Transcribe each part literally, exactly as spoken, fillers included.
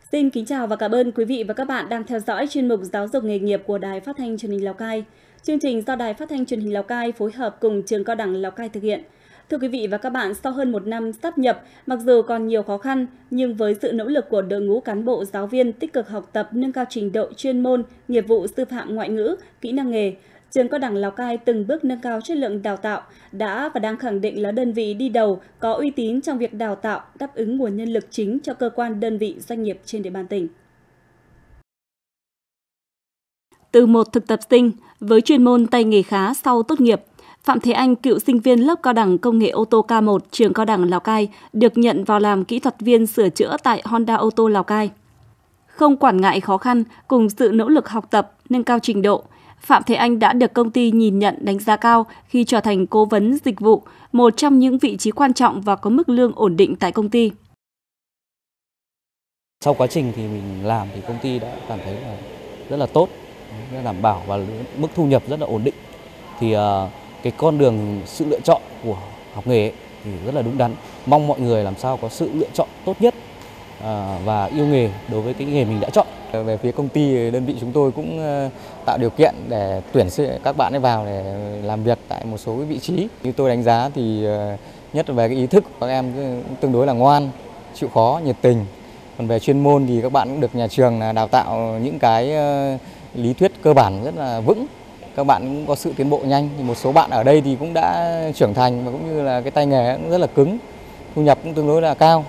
Xin kính chào và cảm ơn quý vị và các bạn đang theo dõi chuyên mục Giáo dục nghề nghiệp của Đài Phát thanh Truyền hình Lào Cai. Chương trình do Đài Phát thanh Truyền hình Lào Cai phối hợp cùng Trường Cao đẳng Lào Cai thực hiện. Thưa quý vị và các bạn, sau hơn một năm sáp nhập, mặc dù còn nhiều khó khăn, nhưng với sự nỗ lực của đội ngũ cán bộ giáo viên tích cực học tập, nâng cao trình độ chuyên môn, nghiệp vụ sư phạm ngoại ngữ, kỹ năng nghề, Trường Cao đẳng Lào Cai từng bước nâng cao chất lượng đào tạo, đã và đang khẳng định là đơn vị đi đầu có uy tín trong việc đào tạo, đáp ứng nguồn nhân lực chính cho cơ quan, đơn vị, doanh nghiệp trên địa bàn tỉnh. Từ một thực tập sinh với chuyên môn tay nghề khá sau tốt nghiệp, Phạm Thế Anh, cựu sinh viên lớp cao đẳng công nghệ ô tô K một Trường Cao đẳng Lào Cai, được nhận vào làm kỹ thuật viên sửa chữa tại Honda ô tô Lào Cai. Không quản ngại khó khăn, cùng sự nỗ lực học tập, nâng cao trình độ, Phạm Thế Anh đã được công ty nhìn nhận đánh giá cao khi trở thành cố vấn dịch vụ, một trong những vị trí quan trọng và có mức lương ổn định tại công ty. Sau quá trình thì mình làm thì công ty đã cảm thấy là rất là tốt, đảm bảo và mức thu nhập rất là ổn định. Thì uh, cái con đường sự lựa chọn của học nghề ấy, thì rất là đúng đắn. Mong mọi người làm sao có sự lựa chọn tốt nhất uh, và yêu nghề đối với cái nghề mình đã chọn. Về phía công ty, đơn vị chúng tôi cũng uh, tạo điều kiện để tuyển các bạn ấy vào để làm việc tại một số cái vị trí. Như tôi đánh giá thì uh, nhất là về cái ý thức các em tương đối là ngoan, chịu khó, nhiệt tình. Còn về chuyên môn thì các bạn cũng được nhà trường đào tạo những cái uh, lý thuyết cơ bản rất là vững. Các bạn cũng có sự tiến bộ nhanh. Thì một số bạn ở đây thì cũng đã trưởng thành và cũng như là cái tay nghề cũng rất là cứng, thu nhập cũng tương đối là cao.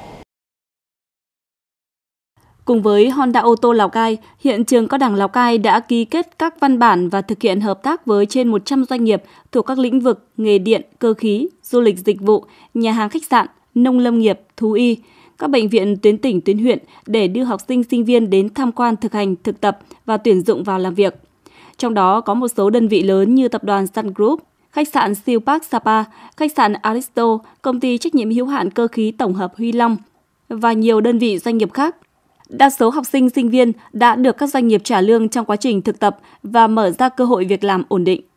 Cùng với Honda ô tô Lào Cai, hiện Trường Cao đẳng Lào Cai đã ký kết các văn bản và thực hiện hợp tác với trên một trăm doanh nghiệp thuộc các lĩnh vực nghề điện, cơ khí, du lịch dịch vụ, nhà hàng khách sạn, nông lâm nghiệp, thú y, các bệnh viện tuyến tỉnh, tuyến huyện để đưa học sinh, sinh viên đến tham quan, thực hành, thực tập và tuyển dụng vào làm việc. Trong đó có một số đơn vị lớn như tập đoàn Sun Group, khách sạn Siêu Park Sapa, khách sạn Aristo, công ty trách nhiệm hữu hạn cơ khí tổng hợp Huy Long và nhiều đơn vị doanh nghiệp khác. Đa số học sinh, sinh viên đã được các doanh nghiệp trả lương trong quá trình thực tập và mở ra cơ hội việc làm ổn định.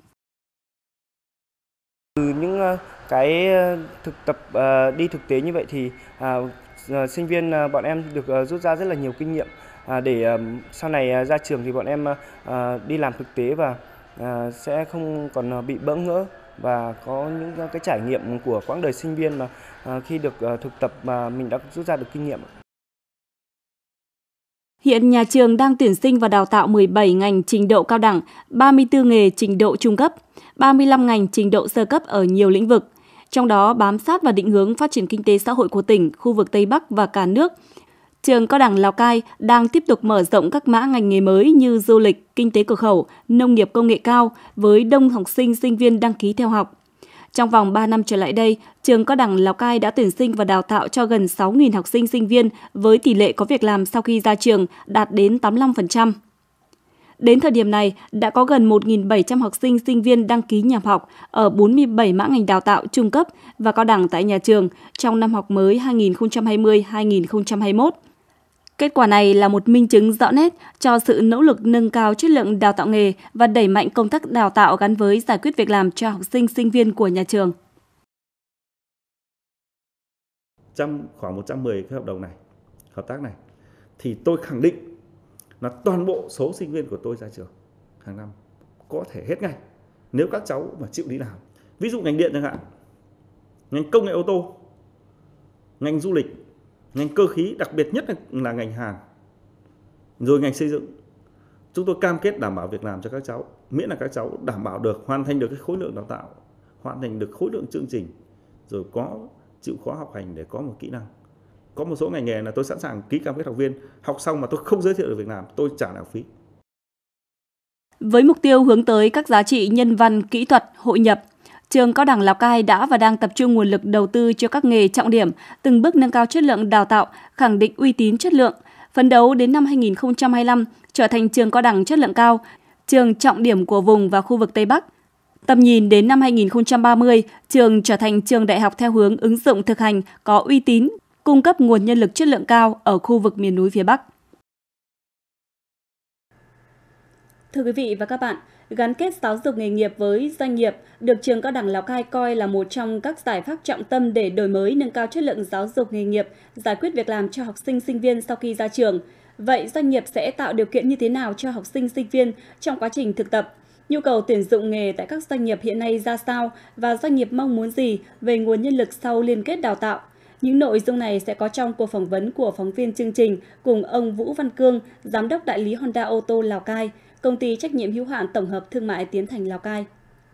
Từ những cái thực tập đi thực tế như vậy thì uh, sinh viên uh, bọn em được uh, rút ra rất là nhiều kinh nghiệm uh, để uh, sau này uh, ra trường thì bọn em uh, đi làm thực tế và uh, sẽ không còn uh, bị bỡ ngỡ và có những uh, cái trải nghiệm của quãng đời sinh viên mà uh, khi được uh, thực tập mà mình đã rút ra được kinh nghiệm. Hiện nhà trường đang tuyển sinh và đào tạo mười bảy ngành trình độ cao đẳng, ba mươi tư nghề trình độ trung cấp, ba mươi lăm ngành trình độ sơ cấp ở nhiều lĩnh vực. Trong đó bám sát vào định hướng phát triển kinh tế xã hội của tỉnh, khu vực Tây Bắc và cả nước. Trường Cao đẳng Lào Cai đang tiếp tục mở rộng các mã ngành nghề mới như du lịch, kinh tế cửa khẩu, nông nghiệp công nghệ cao với đông học sinh, sinh viên đăng ký theo học. Trong vòng ba năm trở lại đây, Trường Cao đẳng Lào Cai đã tuyển sinh và đào tạo cho gần sáu nghìn học sinh, sinh viên với tỷ lệ có việc làm sau khi ra trường đạt đến tám mươi lăm phần trăm. Đến thời điểm này, đã có gần một nghìn bảy trăm học sinh, sinh viên đăng ký nhập học ở bốn mươi bảy mã ngành đào tạo trung cấp và cao đẳng tại nhà trường trong năm học mới hai nghìn không trăm hai mươi hai nghìn không trăm hai mươi mốt. Kết quả này là một minh chứng rõ nét cho sự nỗ lực nâng cao chất lượng đào tạo nghề và đẩy mạnh công tác đào tạo gắn với giải quyết việc làm cho học sinh, sinh viên của nhà trường. Trong khoảng một trăm mười cái hợp đồng này, hợp tác này, thì tôi khẳng định là toàn bộ số sinh viên của tôi ra trường hàng năm có thể hết ngay nếu các cháu mà chịu đi làm. Ví dụ ngành điện chẳng hạn, ngành công nghệ ô tô, ngành du lịch, ngành cơ khí, đặc biệt nhất là ngành hàng, rồi ngành xây dựng. Chúng tôi cam kết đảm bảo việc làm cho các cháu, miễn là các cháu đảm bảo được, hoàn thành được cái khối lượng đào tạo, hoàn thành được khối lượng chương trình, rồi có chịu khó học hành để có một kỹ năng. Có một số ngành nghề là tôi sẵn sàng ký cam kết học viên, học xong mà tôi không giới thiệu được việc làm, tôi trả học phí. Với mục tiêu hướng tới các giá trị nhân văn, kỹ thuật, hội nhập, Trường Cao đẳng Lào Cai đã và đang tập trung nguồn lực đầu tư cho các nghề trọng điểm, từng bước nâng cao chất lượng đào tạo, khẳng định uy tín chất lượng, phấn đấu đến năm hai nghìn không trăm hai mươi lăm trở thành trường cao đẳng chất lượng cao, trường trọng điểm của vùng và khu vực Tây Bắc. Tầm nhìn đến năm hai nghìn không trăm ba mươi, trường trở thành trường đại học theo hướng ứng dụng thực hành, có uy tín, cung cấp nguồn nhân lực chất lượng cao ở khu vực miền núi phía Bắc. Thưa quý vị và các bạn, gắn kết giáo dục nghề nghiệp với doanh nghiệp được Trường Cao đẳng Lào Cai coi là một trong các giải pháp trọng tâm để đổi mới nâng cao chất lượng giáo dục nghề nghiệp, giải quyết việc làm cho học sinh, sinh viên sau khi ra trường. Vậy doanh nghiệp sẽ tạo điều kiện như thế nào cho học sinh, sinh viên trong quá trình thực tập? Nhu cầu tuyển dụng nghề tại các doanh nghiệp hiện nay ra sao và doanh nghiệp mong muốn gì về nguồn nhân lực sau liên kết đào tạo? Những nội dung này sẽ có trong cuộc phỏng vấn của phóng viên chương trình cùng ông Vũ Văn Cương, Giám đốc đại lý Honda ô tô Lào Cai, Công ty trách nhiệm hữu hạn tổng hợp thương mại Tiến Thành Lào Cai.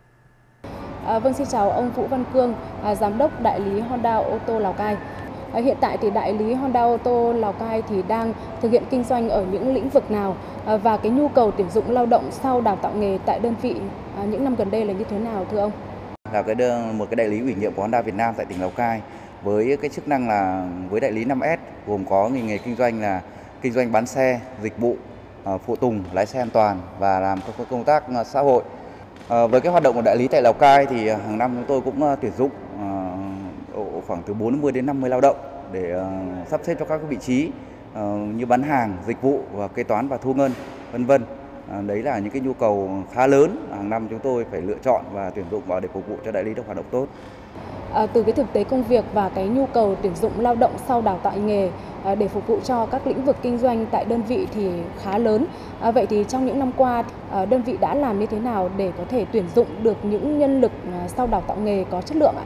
À, vâng, xin chào ông Vũ Văn Cương, à, Giám đốc đại lý Honda ô tô Lào Cai. À, hiện tại thì đại lý Honda ô tô Lào Cai thì đang thực hiện kinh doanh ở những lĩnh vực nào à, và cái nhu cầu tuyển dụng lao động sau đào tạo nghề tại đơn vị à, những năm gần đây là như thế nào thưa ông? Là cái đơn, một cái đại lý ủy nhiệm của Honda Việt Nam tại tỉnh Lào Cai với cái chức năng là với đại lý năm S gồm có ngành nghề kinh doanh là kinh doanh bán xe, dịch vụ, phụ tùng, lái xe an toàn và làm các công tác xã hội. À, với cái hoạt động của đại lý tại Lào Cai thì hàng năm chúng tôi cũng tuyển dụng uh, khoảng từ bốn mươi đến năm mươi lao động để uh, sắp xếp cho các vị trí uh, như bán hàng, dịch vụ và kế toán và thu ngân, vân vân. À, đấy là những cái nhu cầu khá lớn hàng năm chúng tôi phải lựa chọn và tuyển dụng vào để phục vụ cho đại lý được hoạt động tốt. À, từ cái thực tế công việc và cái nhu cầu tuyển dụng lao động sau đào tạo nghề à, để phục vụ cho các lĩnh vực kinh doanh tại đơn vị thì khá lớn. À, vậy thì trong những năm qua à, đơn vị đã làm như thế nào để có thể tuyển dụng được những nhân lực à, sau đào tạo nghề có chất lượng ạ?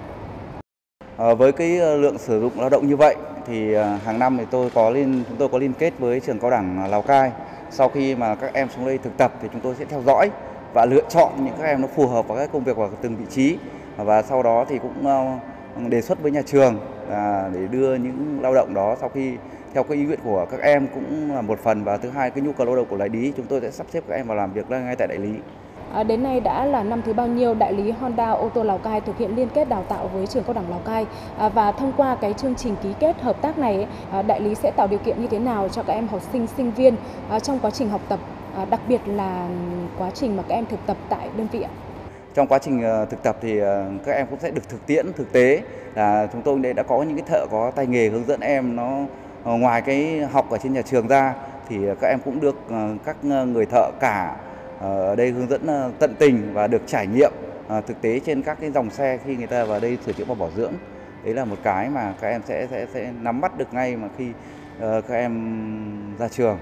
À, với cái lượng sử dụng lao động như vậy thì à, hàng năm thì tôi có liên chúng tôi có liên kết với trường cao đẳng Lào Cai. Sau khi mà các em xuống đây thực tập thì chúng tôi sẽ theo dõi và lựa chọn những các em nó phù hợp với các công việc vào từng vị trí, và sau đó thì cũng đề xuất với nhà trường là để đưa những lao động đó sau khi theo cái ý nguyện của các em cũng là một phần, và thứ hai cái nhu cầu lao động của đại lý chúng tôi sẽ sắp xếp các em vào làm việc ngay tại đại lý. À, đến nay đã là năm thứ bao nhiêu đại lý Honda ô tô Lào Cai thực hiện liên kết đào tạo với trường cao đẳng Lào Cai à, và thông qua cái chương trình ký kết hợp tác này à, đại lý sẽ tạo điều kiện như thế nào cho các em học sinh, sinh viên à, trong quá trình học tập, à, đặc biệt là quá trình mà các em thực tập tại đơn vị ạ? Trong quá trình thực tập thì các em cũng sẽ được thực tiễn thực tế là chúng tôi đã có những cái thợ có tay nghề hướng dẫn em, nó ngoài cái học ở trên nhà trường ra thì các em cũng được các người thợ cả ở đây hướng dẫn tận tình và được trải nghiệm thực tế trên các cái dòng xe khi người ta vào đây sửa chữa và bảo dưỡng. Đấy là một cái mà các em sẽ sẽ sẽ nắm bắt được ngay mà khi các em ra trường.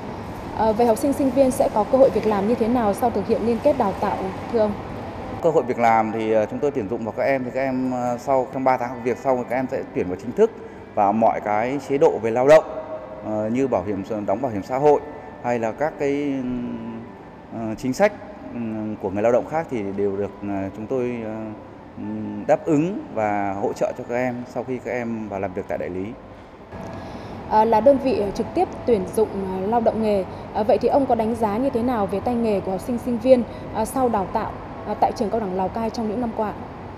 À, vậy học sinh sinh viên sẽ có cơ hội việc làm như thế nào sau thực hiện liên kết đào tạo thưa ông? Cơ hội việc làm thì chúng tôi tuyển dụng vào các em thì các em sau trong ba tháng học việc sau các em sẽ tuyển vào chính thức, và mọi cái chế độ về lao động như bảo hiểm đóng bảo hiểm xã hội hay là các cái chính sách của người lao động khác thì đều được chúng tôi đáp ứng và hỗ trợ cho các em sau khi các em vào làm việc tại đại lý. À, là đơn vị trực tiếp tuyển dụng lao động nghề, à, vậy thì ông có đánh giá như thế nào về tay nghề của học sinh sinh viên à, sau đào tạo à, tại trường cao đẳng Lào Cai trong những năm qua?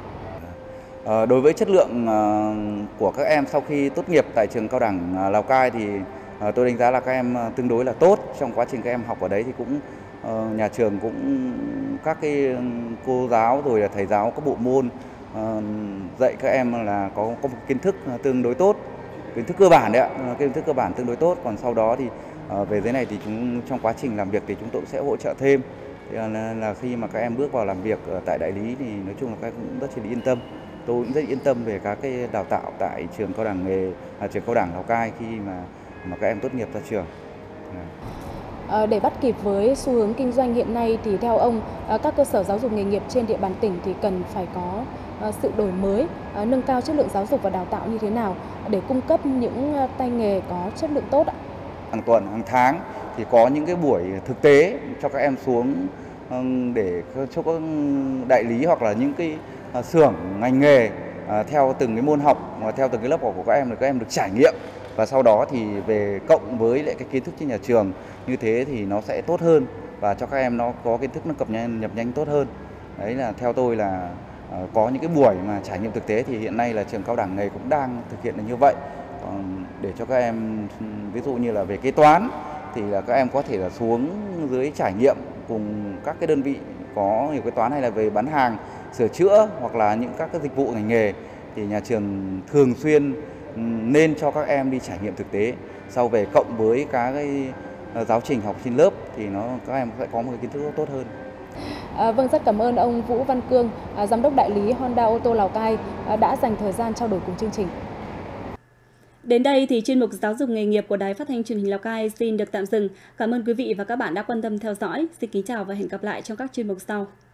À, đối với chất lượng à, của các em sau khi tốt nghiệp tại trường cao đẳng à, Lào Cai thì à, tôi đánh giá là các em tương đối là tốt. Trong quá trình các em học ở đấy thì cũng à, nhà trường cũng các cái cô giáo rồi là thầy giáo có bộ môn à, dạy các em là có có một kiến thức tương đối tốt, kiến thức cơ bản đấy ạ, kiến thức cơ bản tương đối tốt. Còn sau đó thì uh, về dưới này thì chúng trong quá trình làm việc thì chúng tôi sẽ hỗ trợ thêm. Thì là, là khi mà các em bước vào làm việc ở tại đại lý thì nói chung là các em cũng rất là yên tâm. Tôi cũng rất yên tâm về các cái đào tạo tại trường cao đẳng nghề, à, trường cao đẳng Lào Cai khi mà mà các em tốt nghiệp ra trường. À, để bắt kịp với xu hướng kinh doanh hiện nay thì theo ông à, các cơ sở giáo dục nghề nghiệp trên địa bàn tỉnh thì cần phải có à, sự đổi mới, à, nâng cao chất lượng giáo dục và đào tạo như thế nào để cung cấp những à, tay nghề có chất lượng tốt ạ? Hàng tuần, hàng tháng thì có những cái buổi thực tế cho các em xuống để cho các đại lý hoặc là những cái xưởng ngành nghề à, theo từng cái môn học và theo từng cái lớp học của các em, để các em được trải nghiệm, và sau đó thì về cộng với lại cái kiến thức trên nhà trường như thế thì nó sẽ tốt hơn và cho các em nó có kiến thức nó cập nhật nhập nhanh tốt hơn. Đấy là theo tôi là uh, có những cái buổi mà trải nghiệm thực tế thì hiện nay là trường cao đẳng nghề cũng đang thực hiện được như vậy. Còn để cho các em ví dụ như là về kế toán thì là các em có thể là xuống dưới trải nghiệm cùng các cái đơn vị có nhiều kế toán, hay là về bán hàng, sửa chữa hoặc là những các cái dịch vụ ngành nghề thì nhà trường thường xuyên nên cho các em đi trải nghiệm thực tế, sau về cộng với các cái giáo trình học trên lớp thì nó các em sẽ có một cái kiến thức tốt hơn. À, vâng, rất cảm ơn ông Vũ Văn Cương, à, Giám đốc đại lý Honda ô tô Lào Cai à, đã dành thời gian trao đổi cùng chương trình. Đến đây thì chuyên mục Giáo dục nghề nghiệp của Đài Phát thanh Truyền hình Lào Cai xin được tạm dừng. Cảm ơn quý vị và các bạn đã quan tâm theo dõi. Xin kính chào và hẹn gặp lại trong các chuyên mục sau.